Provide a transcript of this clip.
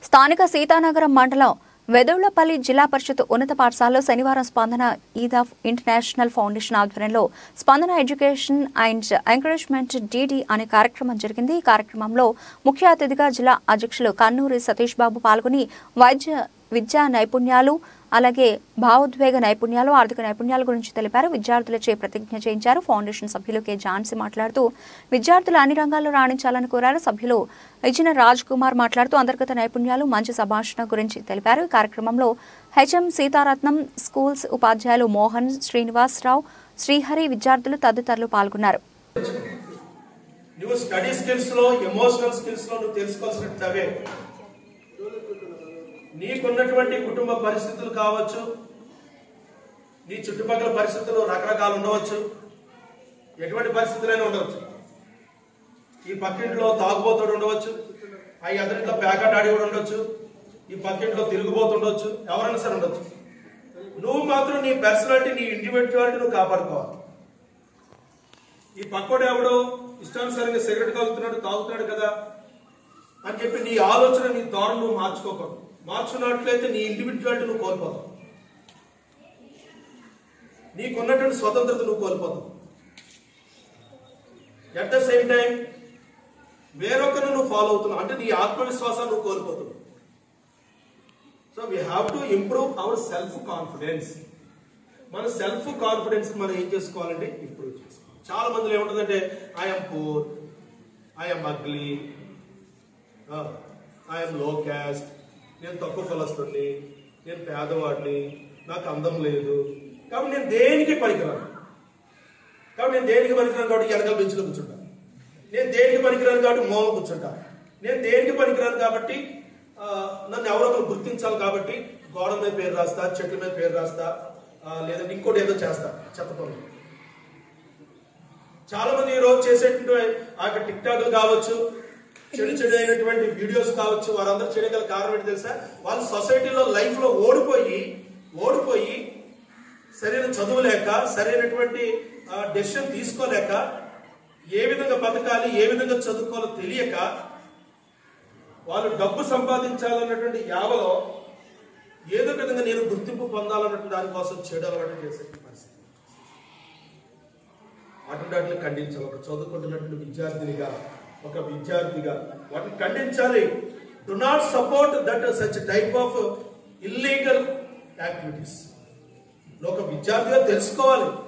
స్థానిక సీతానగరం మండలం వెదవులపల్లి జిల్లా పరిషత్ ఉన్నత పాఠశాలలో శనివారం స్పందన ఈద్ ఆఫ్ ఇంటర్నేషనల్ ఫౌండేషన్ ఆధ్వర్యంలో స్పందన ఎడ్యుకేషన్ అండ్ ఎంకరేజ్మెంట్ డిడి అనే కార్యక్రమం జరిగింది. ఈ కార్యక్రమంలో ముఖ్య అతిథిగా జిల్లా అధ్యక్షులు కన్నూరి సతీష్ బాబు పాల్గొని విద్యా నైపుణ్యాలు అలాగే భావోద్వేగ నైపుణ్యాలు ఆర్థిక నైపుణ్యాల గురించి తెలిపారు. విద్యార్థులచే ప్రతిజ్ఞ చేయించారు. ఫౌండేషన్ సభ్యులు కె ఝాన్సీ మాట్లాడుతూ విద్యార్థులు అన్ని రంగాల్లో రాణించాలని కోరారు. సభ్యులు ఇచ్చిన రాజ్ కుమార్ మాట్లాడుతూ అంతర్గత నైపుణ్యాలు మంచి సంభాషణ గురించి తెలిపారు. ఈ కార్యక్రమంలో హెచ్ఎం సీతారత్నం స్కూల్స్ ఉపాధ్యాయులు మోహన్, శ్రీనివాసరావు, శ్రీహరి, విద్యార్థులు తదితరులు పాల్గొన్నారు. నీకున్నటువంటి కుటుంబ పరిస్థితులు కావచ్చు, నీ చుట్టుపక్కల పరిస్థితులు రకరకాలు ఉండవచ్చు, ఎటువంటి పరిస్థితులైనా ఉండవచ్చు. ఈ పక్కింట్లో తాగుబోతుడు ఉండవచ్చు, ఆ ఎదురింట్లో ప్యాకెట్ ఆడి కూడా ఉండొచ్చు, ఈ పక్కింట్లో తిరుగుబోతుండొచ్చు, ఎవరైనా సరే ఉండొచ్చు. నువ్వు మాత్రం నీ పర్సనాలిటీ, నీ ఇండివిజువాలిటీ నువ్వు కాపాడుకోవాలి. ఈ పక్కోడు ఎవడో ఇష్టానుసారంగా సిగరెట్ కాలుతున్నాడు, తాగుతున్నాడు కదా అని చెప్పి నీ ఆలోచన, నీ ధోరణి నువ్వు మార్చుకోకూడదు. మార్చుకున్నట్లయితే నీ ఇండివిజువాలిటీ నువ్వు కోల్పోతావు, నీకున్నటువంటి స్వతంత్రత నువ్వు కోల్పోతావు. అట్ ద సేమ్ టైం వేరొకరిని నువ్వు ఫాలో అవుతున్నావు అంటే నీ ఆత్మవిశ్వాసాన్ని నువ్వు కోల్పోతావు. So we have to improve our self confidence. మన సెల్ఫ్ కాన్ఫిడెన్స్ మనం ఏం చేసుకోవాలంటే ఇంప్రూవ్ చేసుకోవాలి. చాలా మందిలో ఏముంటుందంటే I'm poor, I'm ugly, I'm low caste, నేను తక్కువ కులస్తుని, నేను పేదవాడిని, నాకు అందం లేదు, కాబట్టి నేను దేనికి పనికిరాను. కాబట్టి వెనకాల బెంచ్లో కూర్చుంటా. నేను దేనికి పనికిరాను కాబట్టి మూల కూర్చుంటా. నేను దేనికి పనికిరాను కాబట్టి నన్ను ఎవరో ఒకరు గుర్తించాలి కాబట్టి గోడ మీద పేరు రాస్తా, చెట్ల మీద పేరు రాస్తా, లేదంటే ఇంకోటి ఏదో చేస్తా, చెత్త పనులు. చాలా మంది ఈ రోజు చేసేటువంటి ఆ టిక్ టాక్ కావచ్చు, చెడు అయినటువంటి వీడియోస్ కావచ్చు, వారందరూ చేయగల కారణం ఏంటి తెలుసా? వాళ్ళు సొసైటీలో లైఫ్ లో ఓడిపోయి సరైన చదువు లేక, సరైనటువంటి డెసిషన్ తీసుకోలేక, ఏ విధంగా బతకాలి, ఏ విధంగా చదువుకోవాలో తెలియక, వాళ్ళు డబ్బు సంపాదించాలన్నటువంటి యావలో ఏదో విధంగా నేను గుర్తింపు పొందాలన్నటువంటి దానికోసం చెడు అలవాటు చేసే పరిస్థితి. అటువంటి వాటిని ఖండించాలి. ఒక చదువుకుంటున్నటువంటి విద్యార్థిగా వాటిని ఖండించాలి. Do not support that such type of illegal activities. ఒక విద్యార్థిగా తెలుసుకోవాలి.